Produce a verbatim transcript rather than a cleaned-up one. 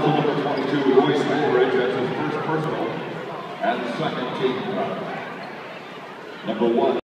also number twenty-two, Royce Ulrich, as his first personal and second team foul. Number one.